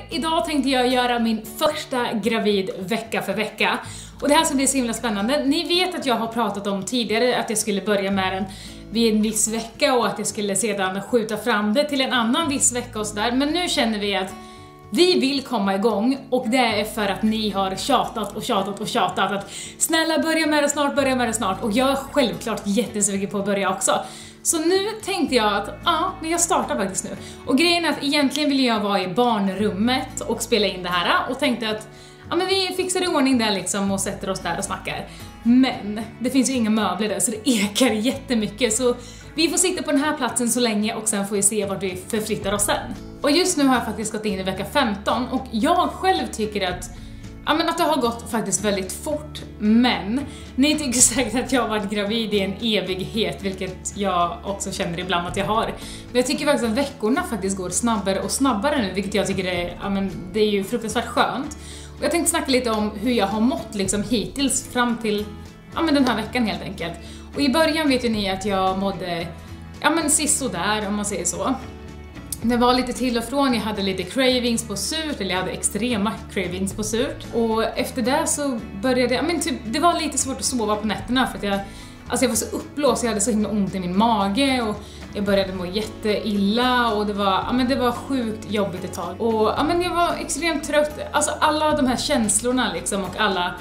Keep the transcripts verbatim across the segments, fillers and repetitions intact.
idag tänkte jag göra min första gravid vecka för vecka. Och det här ska bli så himla spännande. Ni vet att jag har pratat om tidigare att jag skulle börja med den vid en viss vecka och att jag skulle sedan skjuta fram det till en annan viss vecka och sådär. Men nu känner vi att vi vill komma igång och det är för att ni har tjatat och tjatat och tjatat att snälla börja med det snart, börja med det snart. Och jag är självklart jättesugen på att börja också. Så nu tänkte jag att ja, men jag startar faktiskt nu. Och grejen är att egentligen ville jag vara i barnrummet och spela in det här och tänkte att ja, men vi fixar i ordning där liksom och sätter oss där och snackar. Men det finns ju inga möbler där så det ekar jättemycket så vi får sitta på den här platsen så länge och sen får vi se vart vi förflyttar oss sen. Och just nu har jag faktiskt gått in i vecka femton och jag själv tycker att ja, men att det har gått faktiskt väldigt fort. Men ni tycker säkert att jag har varit gravid i en evighet, vilket jag också känner ibland att jag har. Men jag tycker faktiskt att veckorna faktiskt går snabbare och snabbare nu, vilket jag tycker är, ja, men det är ju fruktansvärt skönt. Och jag tänkte snacka lite om hur jag har mått liksom hittills fram till ja, men den här veckan helt enkelt. Och i början vet ju ni att jag mådde ja, men sist och där om man säger så. Det var lite till och från, jag hade lite cravings på surt, eller jag hade extrema cravings på surt. Och efter det så började jag, men typ, det var lite svårt att sova på nätterna för att jag, alltså jag var så uppblåst, jag hade så himla ont i min mage och jag började må jätteilla och det var, ja, men det var sjukt jobbigt ett tag. Och ja, men jag var extremt trött, alltså alla de här känslorna liksom och alla,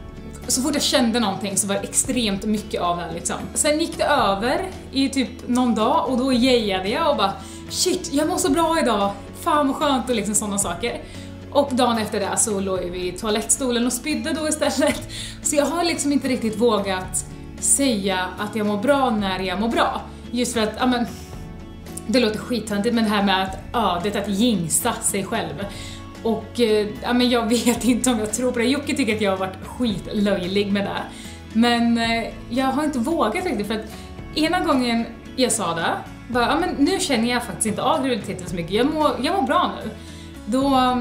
så fort jag kände någonting så var det extremt mycket av det liksom. Sen gick det över i typ någon dag och då jejade jag och bara shit, jag mår så bra idag, fan vad skönt och liksom sådana saker. Och dagen efter det så låg vi i toalettstolen och spydde då istället. Så jag har liksom inte riktigt vågat säga att jag mår bra när jag mår bra. Just för att, ja men, det låter skittöntigt men det här med att ödet att jinxa sig själv. Och ja, men jag vet inte om jag tror på det. Jocke tycker att jag har varit skitlöjlig med det. Men jag har inte vågat riktigt för att ena gången jag sa det bara, ja, men nu känner jag faktiskt inte av graviditeten så mycket. Jag mår, jag mår bra nu. Då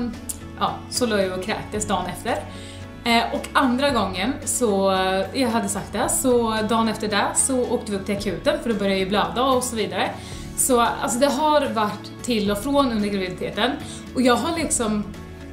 ja, så låg jag och kräktes dagen efter. Eh, och andra gången så, jag hade sagt det, så dagen efter det så åkte vi upp till akuten för då började jag ju blöda och så vidare. Så alltså det har varit till och från under graviditeten. Och jag har liksom,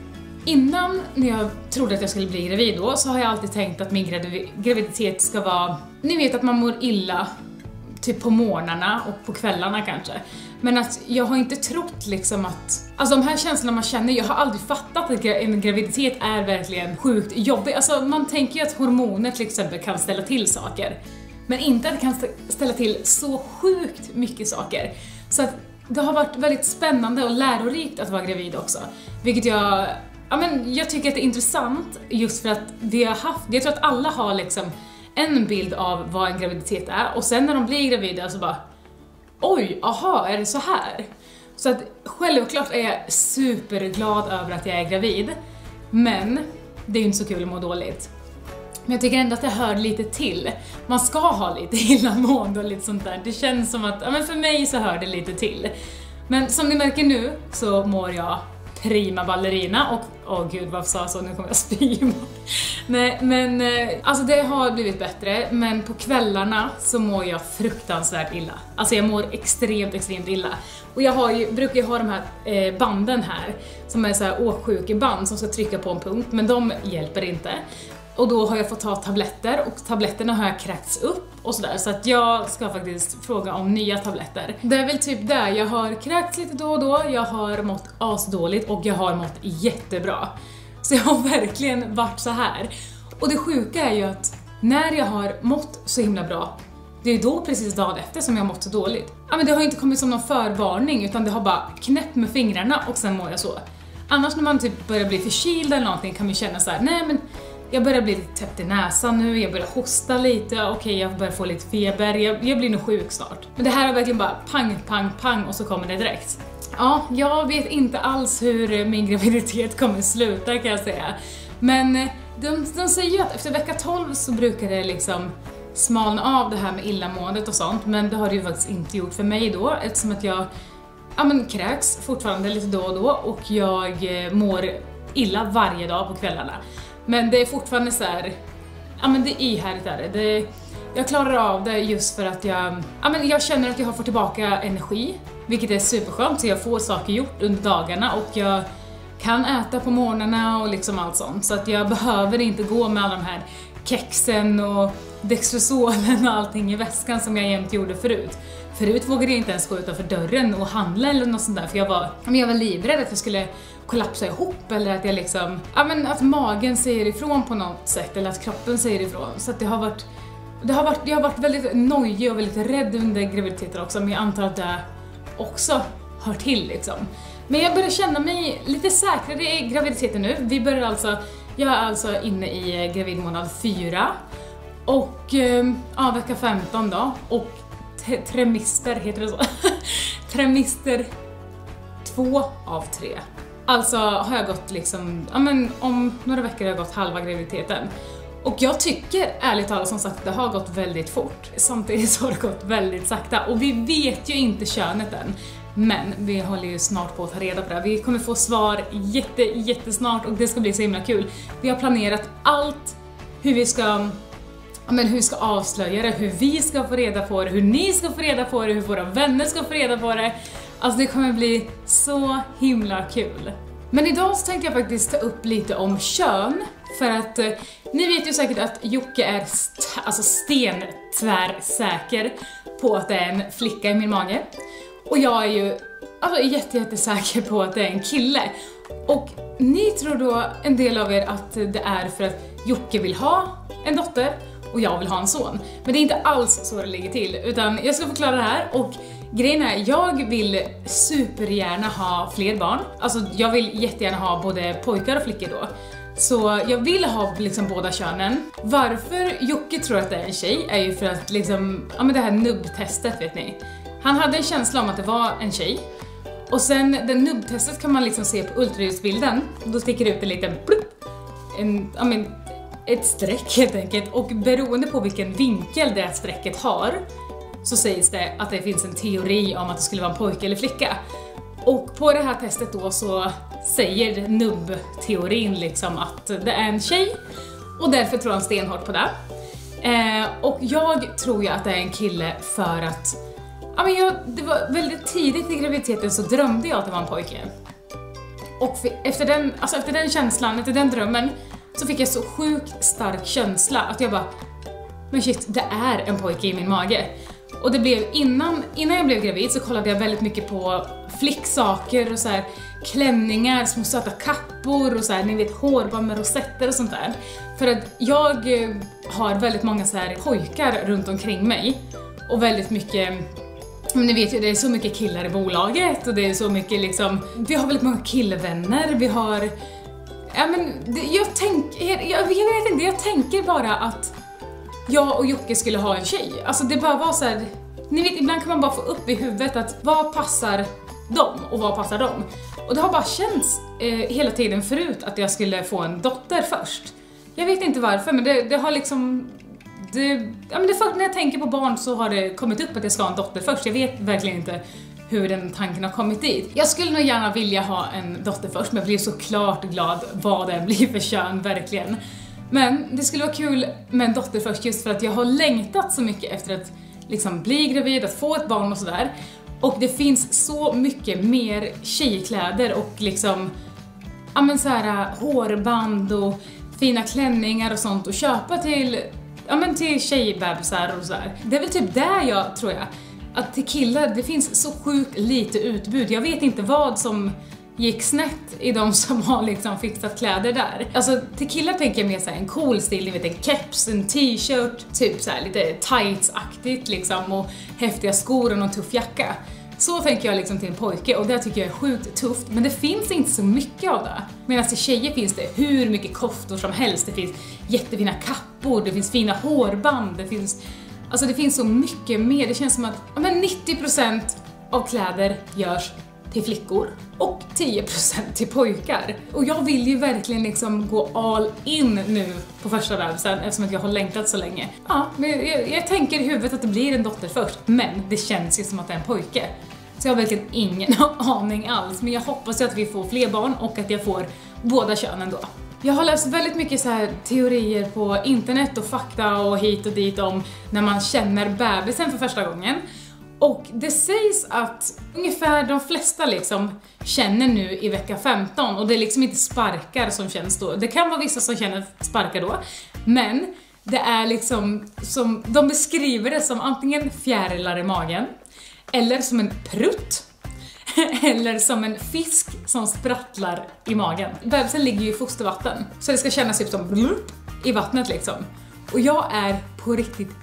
innan när jag trodde att jag skulle bli gravid då, så har jag alltid tänkt att min graviditet ska vara, ni vet att man mår illa typ på morgnarna och på kvällarna kanske. Men att jag har inte trott liksom att, alltså de här känslorna man känner, jag har aldrig fattat att en graviditet är verkligen sjukt jobbig. Alltså man tänker ju att hormoner till exempel kan ställa till saker. Men inte att det kan ställa till så sjukt mycket saker. Så att det har varit väldigt spännande och lärorikt att vara gravid också. Vilket jag, ja men jag tycker att det är intressant just för att vi har haft, jag tror att alla har liksom en bild av vad en graviditet är. Och sen när de blir gravida så bara, oj, aha, är det så här? Så att självklart är jag superglad över att jag är gravid. Men det är ju inte så kul att må dåligt. Men jag tycker ändå att det hör lite till. Man ska ha lite illamående och lite sånt där. Det känns som att, ja men för mig så hör det lite till. Men som ni märker nu så mår jag prima ballerina och, åh gud varför sa jag så, nu kommer jag spy. Nej men, alltså det har blivit bättre. Men på kvällarna så mår jag fruktansvärt illa. Alltså jag mår extremt, extremt illa. Och jag har ju, brukar ju ha de här eh, banden här som är så här åksjukeband som ska trycka på en punkt, men de hjälper inte. Och då har jag fått ta tabletter och tabletterna har jag kräkts upp och sådär. Så att jag ska faktiskt fråga om nya tabletter. Det är väl typ där, jag har kräkts lite då och då, jag har mått asdåligt och jag har mått jättebra. Så jag har verkligen varit så här. Och det sjuka är ju att när jag har mått så himla bra, det är då precis dagen efter som jag har mått så dåligt. Ja men det har ju inte kommit som någon förvarning utan det har bara knäppt med fingrarna och sen mår jag så. Annars när man typ börjar bli förkyld eller någonting kan man känna så här: nej men jag börjar bli lite täppt i näsan nu, jag börjar hosta lite, okej okay, jag börjar få lite feber, jag, jag blir nog sjuk snart. Men det här är verkligen bara pang, pang, pang och så kommer det direkt. Ja, jag vet inte alls hur min graviditet kommer sluta kan jag säga. Men de, de säger ju att efter vecka tolv så brukar det liksom smalna av det här med illamåendet och sånt. Men det har det ju faktiskt inte gjort för mig då, eftersom att jag ja, men, kräks fortfarande lite då och då och jag mår illa varje dag på kvällarna. Men det är fortfarande så här, ja men det är ihärdigt är det. det. Jag klarar av det just för att jag, ja men jag känner att jag har fått tillbaka energi. Vilket är superskönt så jag får saker gjort under dagarna och jag kan äta på morgnarna och liksom allt sånt. Så att jag behöver inte gå med alla de här kexen och dextrosolen och allting i väskan som jag jämt gjorde förut. Förut vågade jag inte ens gå utanför dörren och handla eller något sånt där, för jag var, jag var livrädd att jag skulle kollapsa ihop eller att jag liksom, ja men att magen säger ifrån på något sätt eller att kroppen säger ifrån. Så att det har varit, det har varit, jag har varit väldigt nojig och väldigt rädd under graviditeten också, men jag antar att det också hör till liksom. Men jag börjar känna mig lite säkrare i graviditeten nu. Vi börjar alltså, jag är alltså inne i gravidmånad fyra och ja, vecka femton då, och tremister, heter det så? Tremister två av tre. Alltså har jag gått liksom, ja men om några veckor har jag gått halva graviditeten. Och jag tycker ärligt talat som sagt det har gått väldigt fort. Samtidigt så har det gått väldigt sakta och vi vet ju inte könet än. Men vi håller ju snart på att ta reda på det. Vi kommer få svar jätte, jättesnart och det ska bli så himla kul. Vi har planerat allt hur vi ska, men hur vi ska avslöja det, hur vi ska få reda på det, hur ni ska få reda på det, hur våra vänner ska få reda på det. Alltså det kommer bli så himla kul. Men idag så tänkte jag faktiskt ta upp lite om kön. För att eh, ni vet ju säkert att Jocke är st alltså stentvärsäker på att det är en flicka i min mage. Och jag är ju alltså, jätte, jättesäker på att det är en kille. Och ni tror då, en del av er, att det är för att Jocke vill ha en dotter och jag vill ha en son. Men det är inte alls så det ligger till, utan jag ska förklara det här. Och grejen är, jag vill supergärna ha fler barn. Alltså jag vill jättegärna ha både pojkar och flickor då. Så jag vill ha liksom båda könen. Varför Jocke tror att det är en tjej är ju för att liksom, ja men det här nubbtestet vet ni. Han hade en känsla om att det var en tjej. Och sen det nubbtestet kan man liksom se på ultraljudsbilden. Då sticker det ut en liten plupp, en, ja men, ett streck helt enkelt. Och beroende på vilken vinkel det strecket har så sägs det att det finns en teori om att det skulle vara en pojke eller flicka. Och på det här testet då så säger nubbteorin liksom att det är en tjej. Och därför tror han stenhårt på det. Eh, och jag tror ju att det är en kille för att ja, men jag, det var väldigt tidigt i graviditeten så drömde jag att det var en pojke. Och för, efter, den, alltså efter den känslan, efter den drömmen så fick jag så sjukt stark känsla att jag bara, men shit, det är en pojke i min mage. Och det blev innan, innan jag blev gravid så kollade jag väldigt mycket på flicksaker och så här klänningar, små söta kappor och så här, ni vet, hårband med rosetter och sånt där. För att jag har väldigt många så här pojkar runt omkring mig och väldigt mycket, men ni vet ju, det är så mycket killar i bolaget och det är så mycket liksom, vi har väldigt många killvänner, vi har, ja men det, jag tänker, jag, jag vet inte, jag tänker bara att jag och Jocke skulle ha en tjej. Alltså det bara var så här, ni vet, ibland kan man bara få upp i huvudet att vad passar dem och vad passar dem. Och det har bara känts eh, hela tiden förut att jag skulle få en dotter först. Jag vet inte varför, men det, det har liksom, det, ja men det för, när jag tänker på barn så har det kommit upp att jag ska ha en dotter först. Jag vet verkligen inte hur den tanken har kommit dit. Jag skulle nog gärna vilja ha en dotter först, men jag blir såklart glad vad det blir för kön, verkligen. Men det skulle vara kul med en dotter först just för att jag har längtat så mycket efter att liksom bli gravid, att få ett barn och sådär. Och det finns så mycket mer tjejkläder och liksom, ja men så här hårband och fina klänningar och sånt att köpa till, ja men till tjejbebisar och sådär. Det är väl typ där jag tror jag, att till killar det finns så sjukt lite utbud. Jag vet inte vad som gick snett i de som har liksom fixat kläder där. Alltså till killar tänker jag mer såhär en cool stil, ni vet en keps, en t-shirt, typ såhär lite tights-aktigt liksom och häftiga skor och någon tuff jacka. Så tänker jag liksom till en pojke och det tycker jag är sjukt tufft, men det finns inte så mycket av det. Medan till tjejer finns det hur mycket koftor som helst, det finns jättefina kappor, det finns fina hårband, det finns, alltså det finns så mycket mer. Det känns som att ja, men nittio procent av kläder görs till flickor och tio procent till pojkar. Och jag vill ju verkligen liksom gå all in nu på första bebisen eftersom att jag har längtat så länge. Ja, men jag, jag tänker i huvudet att det blir en dotter först, men det känns ju som att det är en pojke. Så jag har verkligen ingen aning alls, men jag hoppas ju att vi får fler barn och att jag får båda könen då. Jag har läst väldigt mycket så här teorier på internet och fakta och hit och dit om när man känner bebisen för första gången. Och det sägs att ungefär de flesta liksom känner nu i vecka femton, och det är liksom inte sparkar som känns då. Det kan vara vissa som känner sparkar då, men det är liksom som de beskriver det som antingen fjärilar i magen, eller som en prutt, eller som en fisk som sprattlar i magen. Bebisen ligger ju i fostervatten, så det ska kännas typ som blup i vattnet liksom. Och jag är på riktigt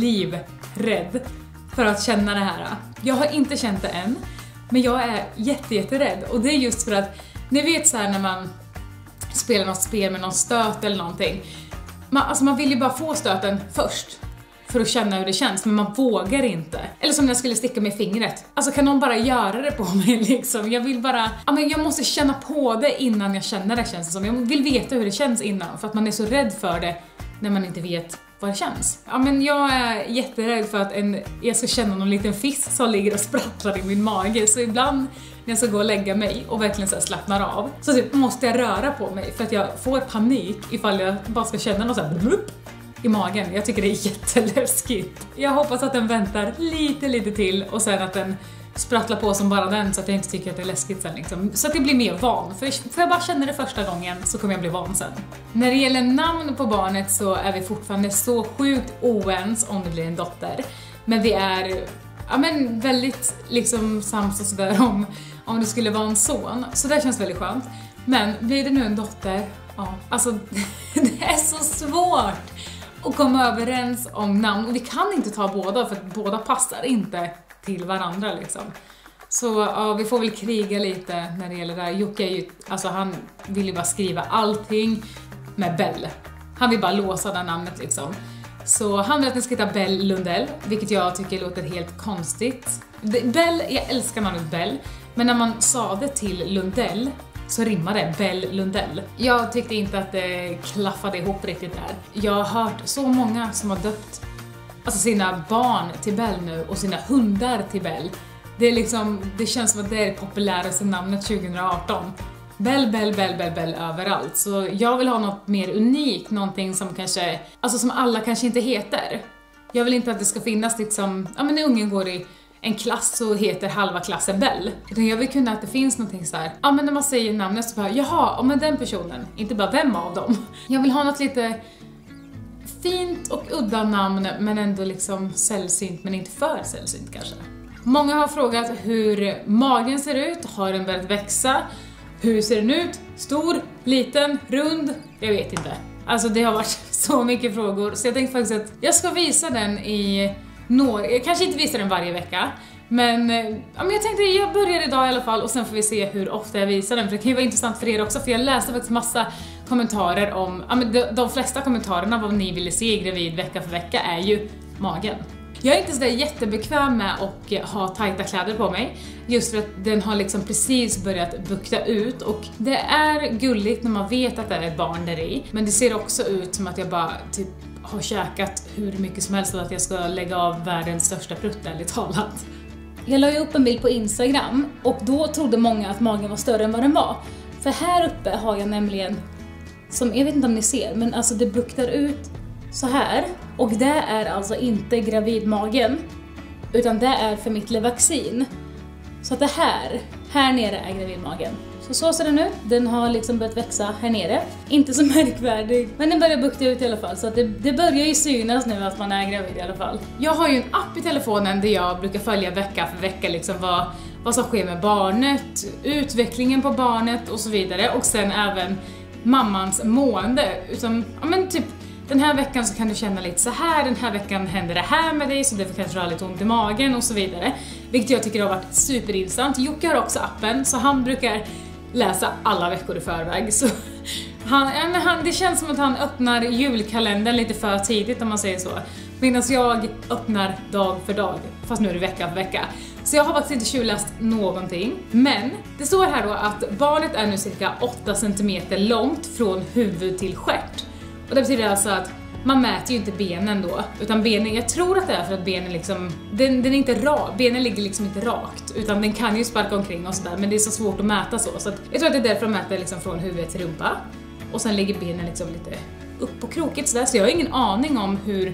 livrädd för att känna det här. Jag har inte känt det än, men jag är jätte, jätterädd. Och det är just för att, ni vet så här när man spelar något spel med någon stöt eller någonting. Man, alltså man vill ju bara få stöten först för att känna hur det känns, men man vågar inte. Eller som när jag skulle sticka med fingret. Alltså kan någon bara göra det på mig liksom? Jag vill bara, ja men jag måste känna på det innan jag känner det, känns det som. Jag vill veta hur det känns innan, för att man är så rädd för det när man inte vet vad det känns. Ja men jag är jätterädd för att en, jag ska känna någon liten fisk som ligger och sprattlar i min mage. Så ibland när jag ska gå och lägga mig och verkligen så här slappnar av, så typ måste jag röra på mig för att jag får panik ifall jag bara ska känna något så här blup i magen. Jag tycker det är jätteläskigt. Jag hoppas att den väntar lite lite till och sen att den sprattlar på som bara den, så att jag inte tycker att det är läskigt sen liksom. Så att jag blir mer van. För får jag bara känna det första gången så kommer jag bli van sen. När det gäller namn på barnet så är vi fortfarande så sjukt oens om det blir en dotter. Men vi är ja, men väldigt liksom sams och sådär om, om det skulle vara en son. Så det känns väldigt skönt. Men blir det nu en dotter, ja, alltså det är så svårt att komma överens om namn. Och vi kan inte ta båda, för att båda passar inte till varandra liksom. Så ja, vi får väl kriga lite när det gäller det här. Jocke är ju, alltså han vill ju bara skriva allting med Bell. Han vill bara låsa det namnet liksom. Så han vill att den ska heta Bell Lundell, vilket jag tycker låter helt konstigt. Bell, jag älskar namnet Bell, men när man sa det till Lundell så rimmar det Bell Lundell. Jag tyckte inte att det klaffade ihop riktigt där. Jag har hört så många som har döpt alltså sina barn till Bell nu och sina hundar till Bell. Det är liksom, det känns som att det är det populäraste namnet tjugo arton. Bell, Bell, Bell, Bell, Bell överallt. Så jag vill ha något mer unikt, någonting som kanske, alltså som alla kanske inte heter. Jag vill inte att det ska finnas liksom, ja men när ungen går i en klass så heter halva klassen Bell. Utan jag vill kunna att det finns någonting så här. Ja men när man säger namnet så bara, jaha, men den personen, inte bara vem av dem. Jag vill ha något lite fint och udda namn, men ändå liksom sällsynt, men inte för sällsynt kanske. Många har frågat hur magen ser ut, har den börjat växa? Hur ser den ut? Stor? Liten? Rund? Jag vet inte. Alltså det har varit så mycket frågor, så jag tänkte faktiskt att jag ska visa den i några, jag kanske inte visar den varje vecka, men, ja, men jag tänkte jag börjar idag i alla fall och sen får vi se hur ofta jag visar den, för det kan ju vara intressant för er också, för jag läste faktiskt massa kommentarer om, ja men de, de flesta kommentarerna vad ni ville se i gravid vecka för vecka är ju magen. Jag är inte så där jättebekväm med att ha tajta kläder på mig, just för att den har liksom precis börjat bukta ut, och det är gulligt när man vet att det är ett barn där i, men det ser också ut som att jag bara typ har käkat hur mycket som helst och att jag ska lägga av världens största prutt, ärligt talat. Jag la ju upp en bild på Instagram och då trodde många att magen var större än vad den var. För här uppe har jag nämligen, som jag vet inte om ni ser, men alltså det buktar ut så här. Och det är alltså inte gravidmagen, utan det är för mitt vaccin. Så att det här, här nere är gravidmagen. Så så ser den ut, den har liksom börjat växa här nere. Inte så märkvärdig, men den börjar bukta ut i alla fall. Så att det, det börjar ju synas nu att man är gravid i alla fall. Jag har ju en app i telefonen där jag brukar följa vecka för vecka liksom vad, vad som sker med barnet, utvecklingen på barnet och så vidare. Och sen även mammans mående. Utan, ja men typ, den här veckan så kan du känna lite så här, den här veckan händer det här med dig, så därför kanske du har lite ont i magen och så vidare. Vilket jag tycker har varit superintressant. Jocke har också appen, så han brukar läsa alla veckor i förväg. Så han, ja, men han, det känns som att han öppnar julkalendern lite för tidigt om man säger så. Medan jag öppnar dag för dag, fast nu är det vecka för vecka. Så jag har faktiskt inte tjuvläst någonting. Men det står här då att barnet är nu cirka åtta centimeter långt från huvud till stjärt. Och det betyder alltså att man mäter ju inte benen då, utan benen, jag tror att det är för att benen liksom, den, den är inte rak, benen ligger liksom inte rakt, utan den kan ju sparka omkring och sådär, men det är så svårt att mäta så, så att jag tror att det är därför de mäter liksom från huvud till rumpa, och sen ligger benen liksom lite upp på krokigt sådär, så jag har ingen aning om hur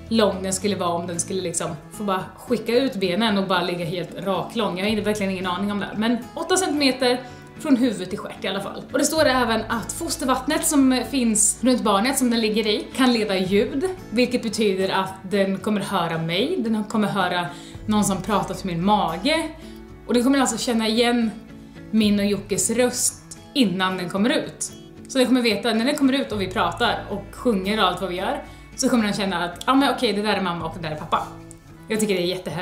lång den skulle vara om den skulle liksom få bara skicka ut benen och bara ligga helt rak lång. Jag har verkligen ingen aning om det. Men åtta centimeter från huvud till stjärt i alla fall. Och det står även att fostervattnet som finns runt barnet som den ligger i kan leda ljud. Vilket betyder att den kommer höra mig. Den kommer höra någon som pratar till min mage. Och den kommer alltså känna igen min och Jockes röst innan den kommer ut. Så den kommer veta när den kommer ut och vi pratar och sjunger och allt vad vi gör. Så kommer den känna att ja ah, men okej, det där är mamma och det där är pappa. Jag tycker det är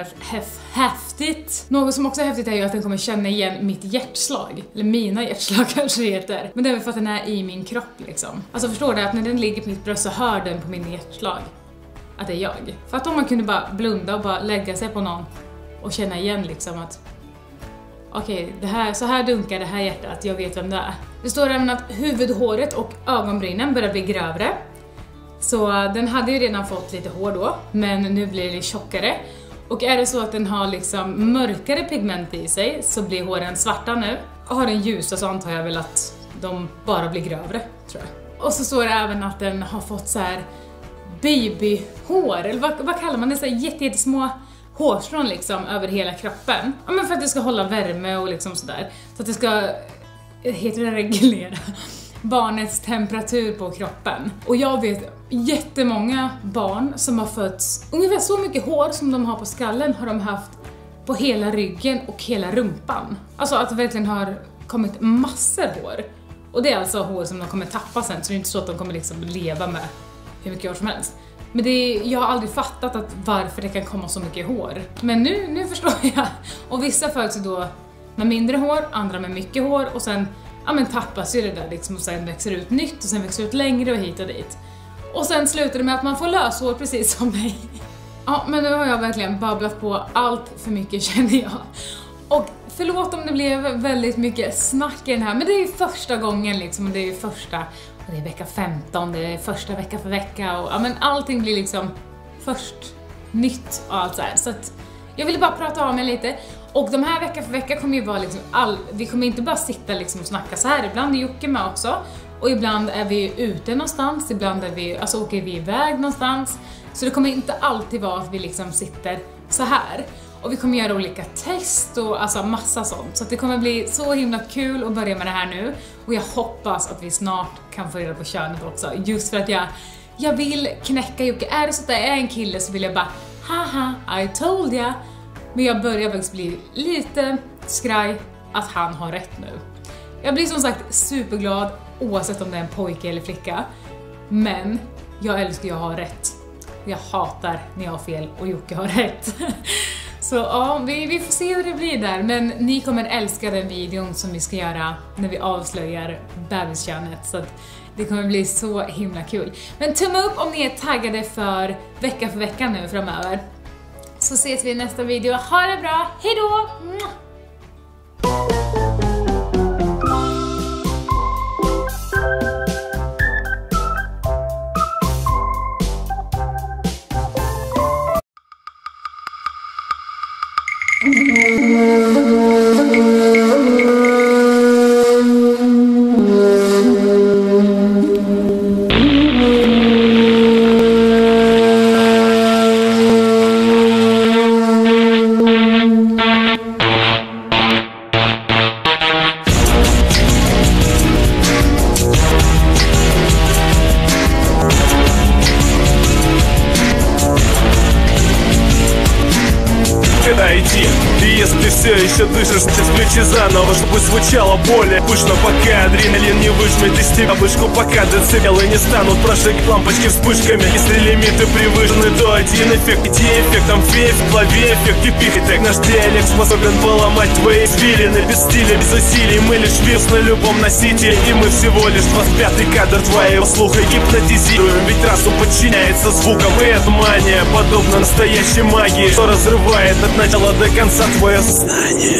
jättehäftigt. Något som också är häftigt är ju att den kommer känna igen mitt hjärtslag. Eller mina hjärtslag kanske det heter. Men det är väl för att den är i min kropp liksom. Alltså förstår du att när den ligger på mitt bröst så hör den på min hjärtslag att det är jag. För att om man kunde bara blunda och bara lägga sig på någon och känna igen liksom att okej, okay, det här, så här dunkar det här hjärtat, jag vet vem det är. Det står även att huvudhåret och ögonbrynen börjar bli grövre. Så den hade ju redan fått lite hår då, men nu blir det tjockare. Och är det så att den har liksom mörkare pigment i sig så blir håren svarta nu. Och har den ljusa så antar jag väl att de bara blir grövre, tror jag. Och så står det även att den har fått så här babyhår, eller vad, vad kallar man det? Så här jätte, jättesmå hårstrån liksom över hela kroppen. Ja, men för att det ska hålla värme och liksom sådär. Så att det ska, heter det reglera, barnets temperatur på kroppen. Och jag vet jättemånga barn som har fötts, ungefär så mycket hår som de har på skallen har de haft på hela ryggen och hela rumpan. Alltså att det verkligen har kommit massor hår. Och det är alltså hår som de kommer tappa sen, så det är inte så att de kommer liksom leva med hur mycket hår som helst. Men det är, jag har aldrig fattat att varför det kan komma så mycket hår. Men nu, nu förstår jag. Och vissa föds då med mindre hår, andra med mycket hår. Och sen ja, men tappas ju det där liksom, och sen växer ut nytt och sen växer ut längre och hit och dit. Och sen slutar det med att man får löshår precis som mig. Ja, men nu har jag verkligen babblat på allt för mycket känner jag. Och förlåt om det blev väldigt mycket snack i den här, men det är ju första gången liksom, och det är ju första, och det är vecka femton, det är första vecka för vecka och ja, men allting blir liksom först nytt och allt så här. Så att jag ville bara prata om mig lite. Och de här vecka för vecka kommer ju vara liksom all, vi kommer inte bara sitta liksom och snacka så här, ibland är Jocke med också. Och ibland är vi ute någonstans, ibland är vi, alltså åker vi iväg någonstans. Så det kommer inte alltid vara att vi liksom sitter så här. Och vi kommer göra olika test och alltså massa sånt. Så att det kommer bli så himla kul att börja med det här nu. Och jag hoppas att vi snart kan få reda på könet också. Just för att jag, jag vill knäcka Jocke. Är det så att det är en kille så vill jag bara haha, I told ya. Men jag börjar faktiskt bli lite skraj att han har rätt nu. Jag blir som sagt superglad oavsett om det är en pojke eller flicka. Men jag älskar att jag har rätt. Jag hatar när jag har fel och Jocke har rätt. Så ja, vi, vi får se hur det blir där. Men ni kommer älska den videon som vi ska göra när vi avslöjar bebiskönet. Så att det kommer bli så himla kul. Men tumme upp om ni är taggade för vecka för vecka nu framöver. Så ses vi i nästa video. Ha det bra, hejdå! Если все еще дышишь, включи заново, чтобы звучало более пышно, пока адреналин не выжмет из тебя вышку, пока децибелы не станут прожигать лампочки вспышками. Если лимиты превышены, то один эффект, иди эффектом фейф, в голове эффект кипит. Так наш диалект способен поломать твои извилины. Без стиля, без усилий, мы лишь вирус на любом носителе. И мы всего лишь двадцать пятый кадр твоего слуха гипнотизируем. Ведь разум подчиняется звукам, и эта мания подобна настоящей магии, что разрывает от начала до конца твое сознание.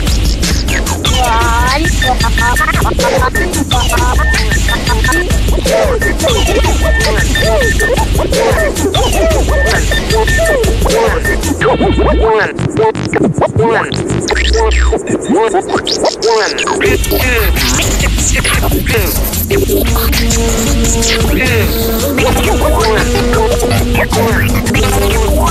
One. One.